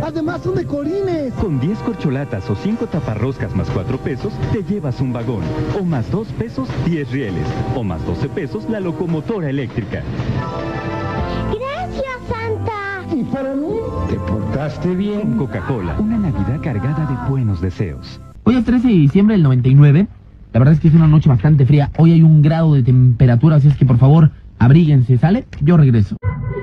Además son de Corines. Con 10 corcholatas o 5 taparroscas más 4 pesos, te llevas un vagón. O más 2 pesos, 10 rieles. O más 12 pesos, la locomotora eléctrica. ¡Gracias, Santa! ¿Y para mí? ¿Te portaste bien? Con Coca-Cola, una Navidad cargada de buenos deseos. Hoy es 13 de diciembre del 99. La verdad es que es una noche bastante fría. Hoy hay 1 grado de temperatura, así es que por favor, abríguense. ¿Sale? Yo regreso.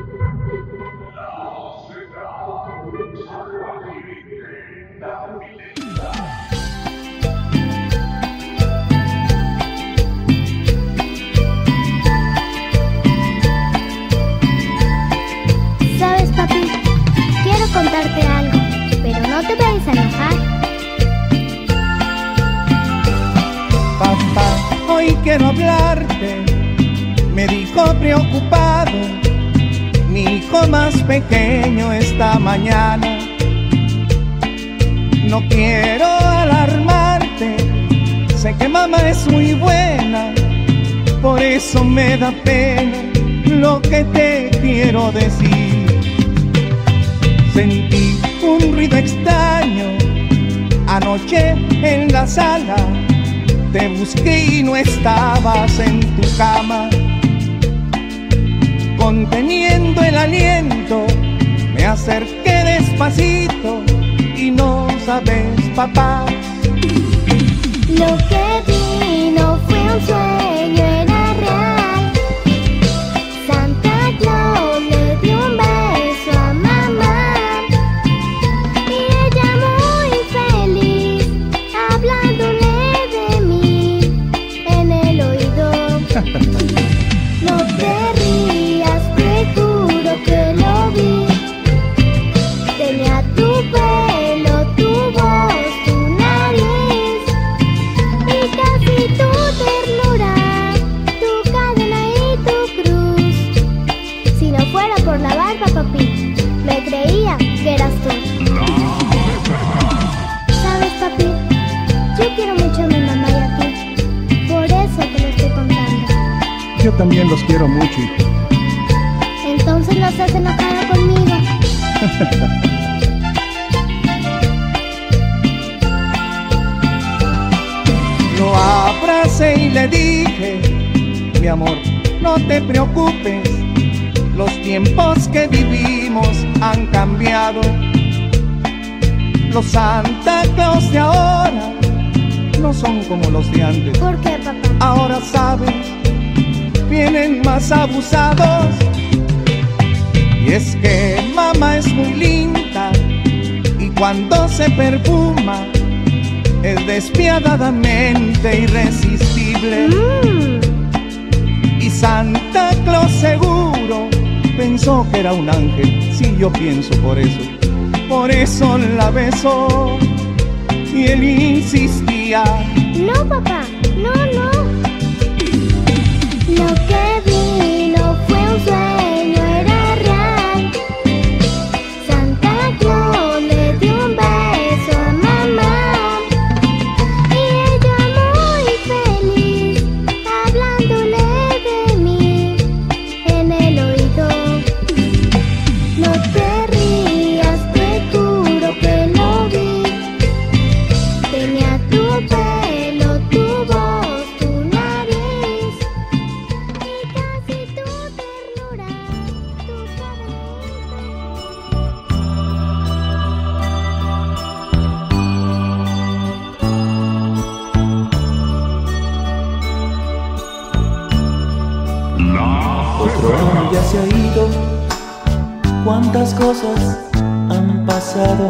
¿Sabes, papi? Quiero contarte algo, pero no te vayas a enojar. Papá, hoy quiero hablarte, me dijo preocupado, mi hijo más pequeño esta mañana. No quiero alarmarte, sé que mamá es muy buena, por eso me da pena lo que te quiero decir. Sentí un ruido extraño anoche en la sala. Te busqué y no estabas en tu cama. Conteniendo el aliento, me acerqué despacito y no sabes, papá. Lo que vi no fue un sueño, era real. Santa Claus le dio un beso a mamá y ella muy feliz, hablándole de mí en el oído. No te rías, te juro que lo vi. Tenía tu pelo, tu voz, tu nariz y casi tu ternura, tu cadena y tu cruz. Si no fuera por la barba, papi, me creía que eras tú. ¿Sabes, papi? Yo quiero mucho a mi mamá y a ti. Por eso te lo estoy contando. Yo también los quiero mucho, hijo. Entonces no estás enojada conmigo. Lo abracé y le dije, mi amor, no te preocupes, los tiempos que vivimos han cambiado. Los Santa Claus de ahora no son como los de antes. ¿Por qué, papá? Ahora sabes, vienen más abusados. Y es que mamá es muy linda y cuando se perfuma es despiadadamente irresistible. Y Santa Claus seguro pensó que era un ángel. Sí, yo pienso por eso la besó. Y él insistía. No, papá, no, no. Lo que vi no fue un sueño, era real. Santa Claus le dio un beso a mamá y ella muy feliz, hablándole de mí en el oído. No te rías, te juro que lo vi. Tenía tu pelo, tu voz, tu nariz y casi tu ternura, tu Otro año ya se ha ido, cuántas cosas han pasado.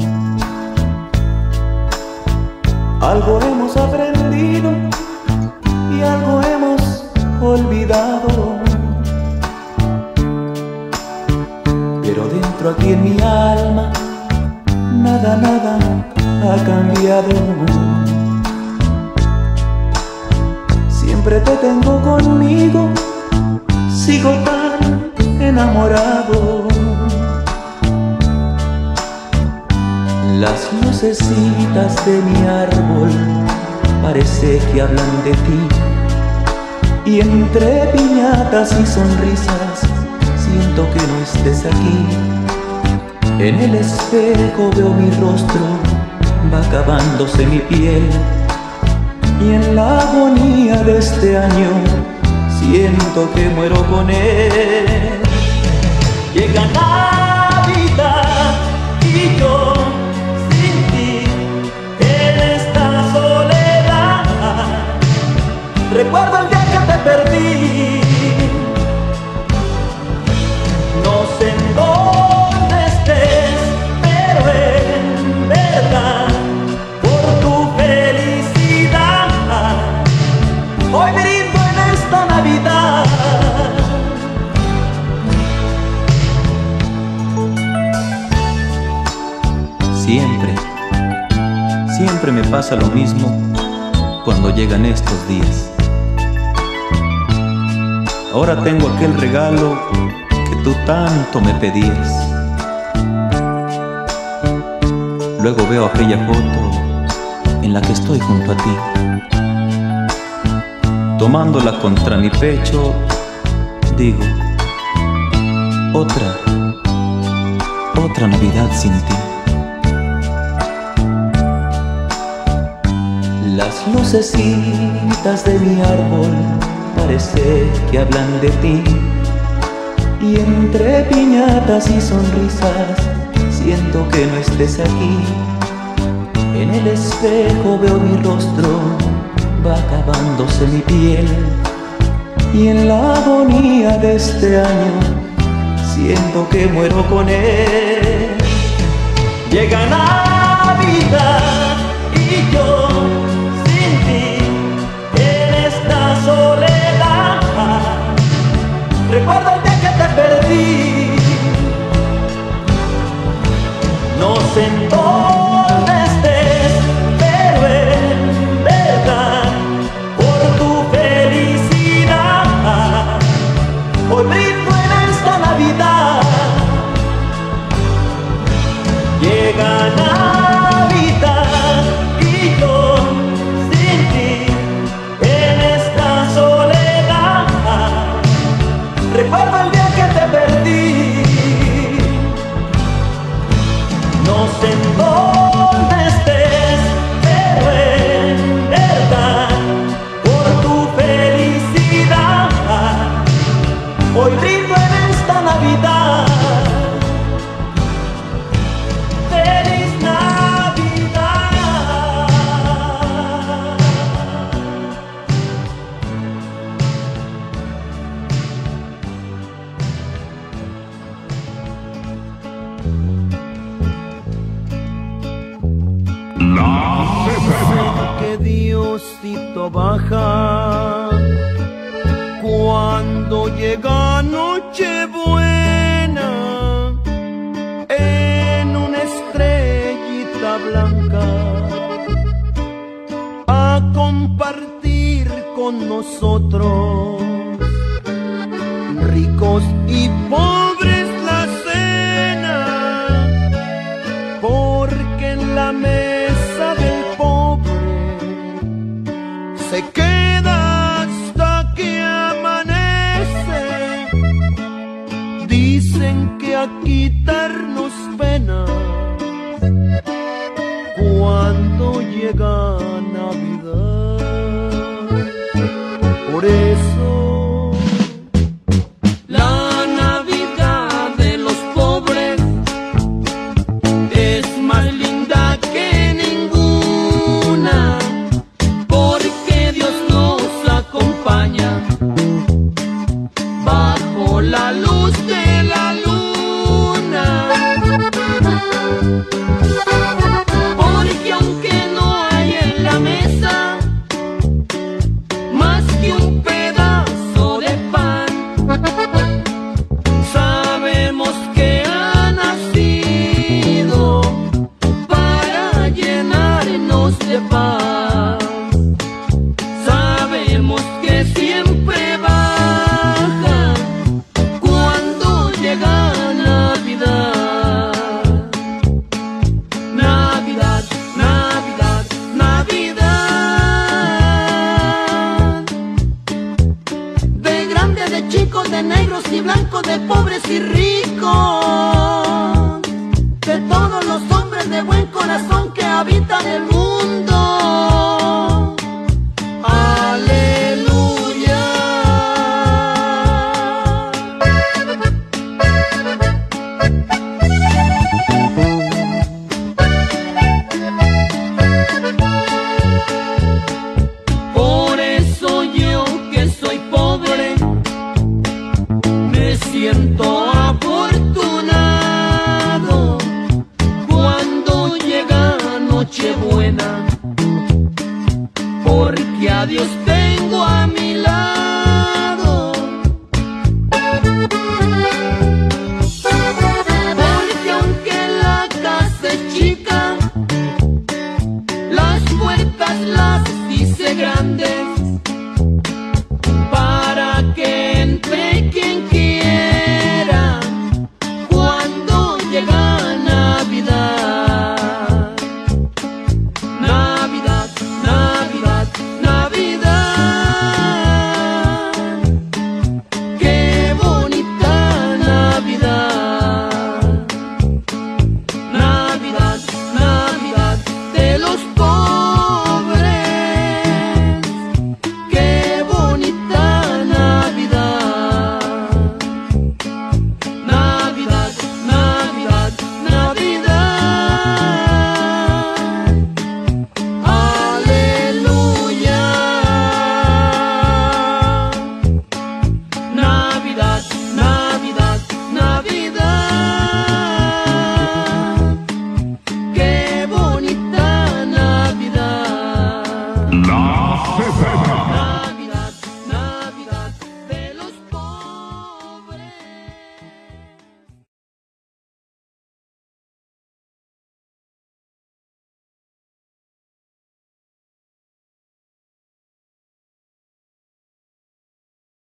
Algo hemos aprendido y algo hemos olvidado. Pero dentro aquí en mi alma, nada, nada ha cambiado. Siempre te tengo conmigo, sigo tan enamorado. Las lucecitas de mi árbol parece que hablan de ti, y entre piñatas y sonrisas siento que no estés aquí. En el espejo veo mi rostro, va acabándose mi piel, y en la agonía de este año siento que muero con él. Llega Navidad y yo sin ti en esta soledad. Recuerdo el día que te perdí, no sé en dónde estés, pero en verdad por tu felicidad hoy brindo en esta Navidad. Siempre me pasa lo mismo cuando llegan estos días. Ahora tengo aquel regalo que tú tanto me pedías. Luego veo aquella foto en la que estoy junto a ti, tomándola contra mi pecho, digo, otra Navidad sin ti. Las lucecitas de mi árbol parece que hablan de ti, y entre piñatas y sonrisas siento que no estés aquí. En el espejo veo mi rostro, va acabándose mi piel, y en la agonía de este año siento que muero con él. Llega Navidad y yo sin ti en esta soledad. Recuerdo el día que te perdí, no sé en dónde estés, pero en verdad por tu felicidad hoy brindo en esta Navidad. Llega Navidad y yo sin ti en esta soledad. Recuerdo el día que te perdí, no sé en dónde estés, pero en verdad por tu felicidad hoy brindo en esta Navidad. ¡Feliz Navidad! Que Diosito baja cuando llega Nochebuena en una estrellita blanca a compartir con nosotros, ricos y pobres, la cena, porque en la mesa del pobre se queda hasta que amanece. Dicen que a quitarnos penas cuando llega Navidad. Por eso la Navidad de los pobres es más linda que ninguna, porque Dios nos acompaña bajo la luz de la luna. Porque aunque no hay en la mesa más que un pedazo de pan, sabemos que ha nacido para llenarnos de paz. Sabemos que siempre baja cuando llega Navidad. Navidad, Navidad, Navidad. De grandes, de chicos, de negros y blancos, de pobres y ricos. que a Dios tengo a mi lado. Porque aunque la casa es chica, las puertas las hice grandes para que entre quien quiera cuando llega Navidad. Navidad, Navidad, Navidad. Qué bonita Navidad. Navidad, Navidad de los pobres. Qué bonita Navidad. Navidad, Navidad, Navidad. Aleluya. Navidad, Navidad, Navidad. Qué bonita Navidad. La Z.